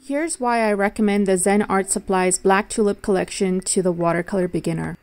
Here's why I recommend the Zen Art Supplies Black Tulip collection to the watercolor beginner.